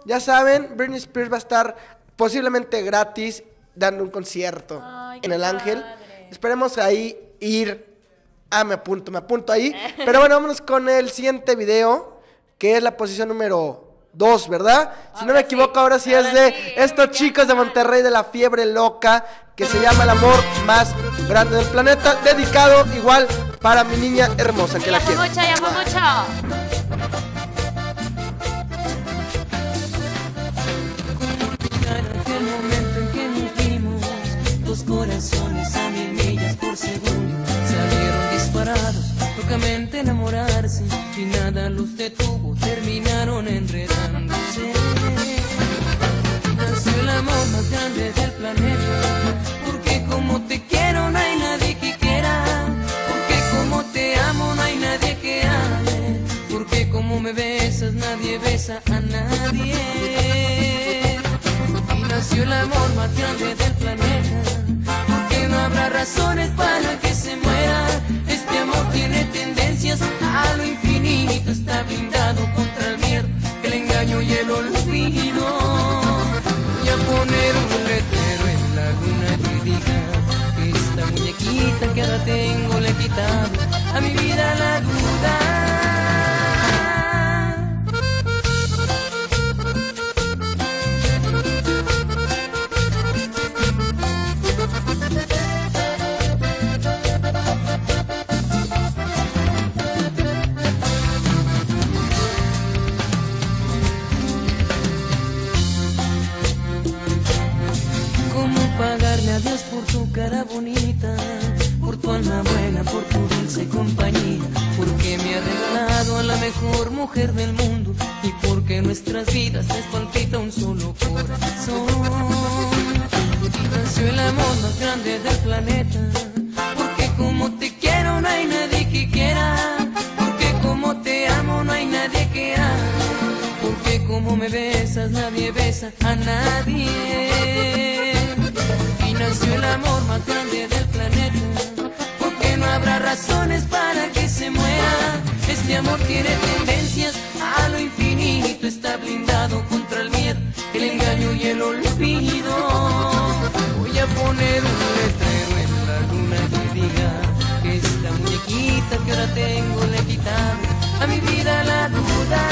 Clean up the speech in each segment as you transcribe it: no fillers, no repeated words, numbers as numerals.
ya saben, Britney Spears va a estar posiblemente gratis dando un concierto en el Ángel. Esperemos ahí ir. Me apunto ahí. Pero bueno, vámonos con el siguiente video, que es la posición número 2, ¿verdad? Si no me equivoco, ahora sí es de estos chicos de Monterrey, de La Fiebre Loca, que se llama El Amor Más Grande del Planeta, dedicado igual para mi niña hermosa, que la quiero. Mucho. Aquel momento en que nos vimos, dos corazones a 1000 millas por segundo salieron disparados, locamente enamorarse y nada los detuvo, terminaron enredándose. Nació el amor más grande del planeta, porque como te quiero no hay nadie que quiera, porque como te amo no hay nadie que ame, porque como me besas nadie besa a nadie. Nació el amor más grande del planeta, porque no habrá razones para que se muera. Este amor tiene tendencias a lo infinito, está blindado contra el miedo, el engaño y el olvido. Voy a poner un letrero en la luna que diga que esta muñequita que ahora tengo le he quitado a mi vida la duda. Pagarle a Dios por tu cara bonita, por tu alma buena, por tu dulce compañía, porque me ha regalado a la mejor mujer del mundo y porque en nuestras vidas les palpita un solo corazón. Y nació el amor más grande del planeta, porque como te quiero no hay nadie que quiera, porque como te amo no hay nadie que ame, porque como me besas nadie besa a nadie. Nació el amor más grande del planeta, porque no habrá razones para que se muera. Este amor tiene tendencias a lo infinito, está blindado contra el miedo, el engaño y el olvido. Voy a poner un letrero en la luna que diga que esta muñequita que ahora tengo le he quitado a mi vida la duda,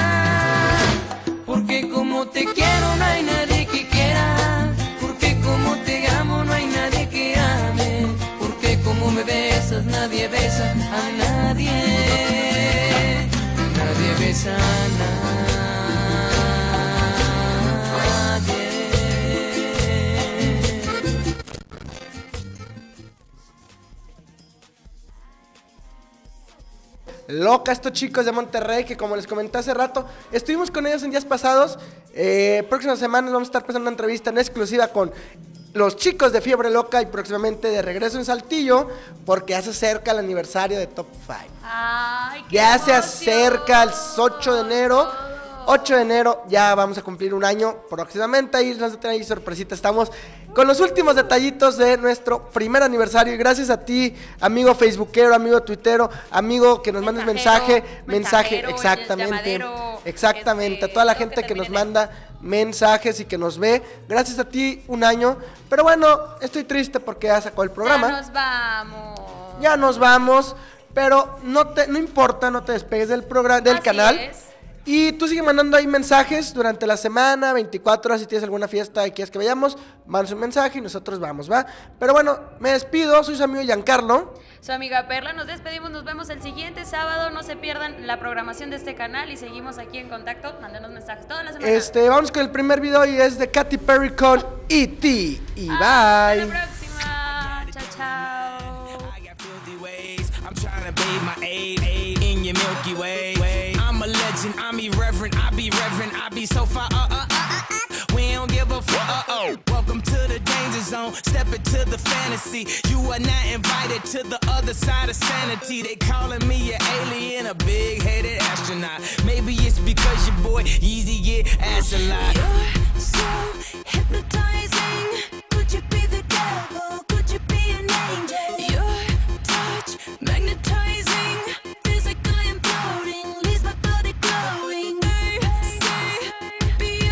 porque como te quiero no hay nadie que quiera, como te amo no hay nadie que ame, porque como me besas nadie besa a nadie, nadie besa a nadie. Loca estos chicos de Monterrey, que como les comenté hace rato, estuvimos con ellos en días pasados. Próximas semanas vamos a estar pasando una entrevista en exclusiva con los chicos de Fiebre Loca y próximamente de regreso en Saltillo, porque ya se acerca el aniversario de Top 5. Ay, qué ya emoción. se acerca el 8 de enero. 8 de enero ya vamos a cumplir un año próximamente. Ahí vamos a tener ahí sorpresita. Estamos con los últimos detallitos de nuestro primer aniversario. Y gracias a ti, amigo facebookero, amigo tuitero, amigo que nos mandes mensaje, exactamente, a toda la gente que nos manda mensajes y que nos ve. Gracias a ti, un año. Pero bueno, estoy triste porque ya sacó el programa. Ya nos vamos. Pero no importa, no te despegues del programa, del canal. Y tú sigue mandando ahí mensajes durante la semana, 24 horas, si tienes alguna fiesta y quieres que vayamos, mandas un mensaje y nosotros vamos, ¿va? Pero bueno, me despido, soy su amigo Giancarlo. Su amiga Perla, nos despedimos, nos vemos el siguiente sábado, no se pierdan la programación de este canal y seguimos aquí en contacto, mándenos mensajes toda la semana. Vamos con el primer video y es de Katy Perry con E.T. y bye. Hasta la próxima, chao, chao. I'm trying to bathe my aid in your Milky Way. I'm a legend, I'm irreverent, I be reverent, I be so far, we don't give a fuck, Welcome to the danger zone, step into the fantasy. You are not invited to the other side of sanity. They calling me an alien, a big-headed astronaut. Maybe it's because your boy Yeezy get ass a lot. You're so hypnotizing. Could you be the devil? Could you be an angel? Your touch magnetizing, physically imploding, leaves my body glowing. They say be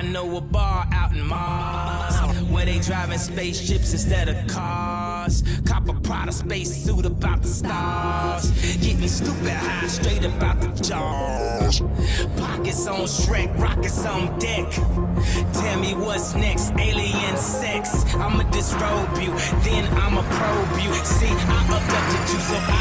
know a bar out in Mars where they driving spaceships instead of cars. Cop a Prada spacesuit about the stars. Getting stupid high straight about the jaws. Pockets on Shrek, rockets on deck. Tell me what's next, alien sex. I'ma disrobe you, then I'ma probe you. See, I abducted you, so